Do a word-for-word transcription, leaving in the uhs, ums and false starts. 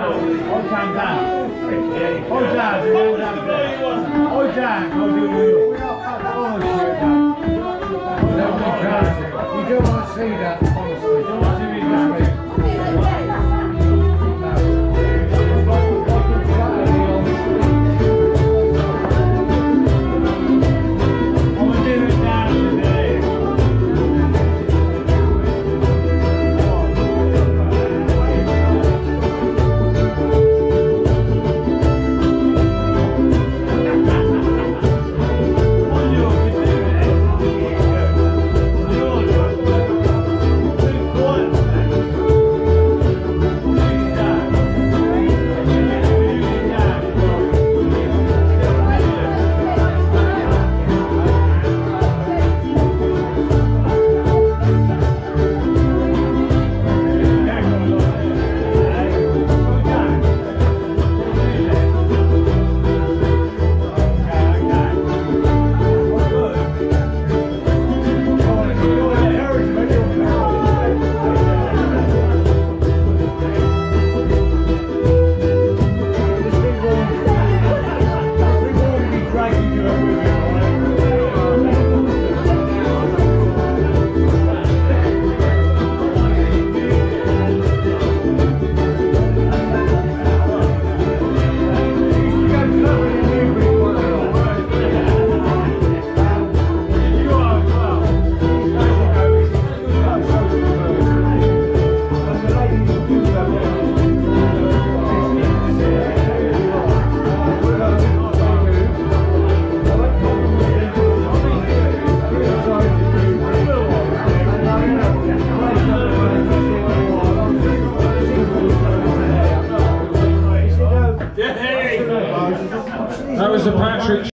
Hold time down. Hold down. Hold down. Hold you. Oh, shit. You don't want to see that, honestly. You don't want to see that. That was the Patrick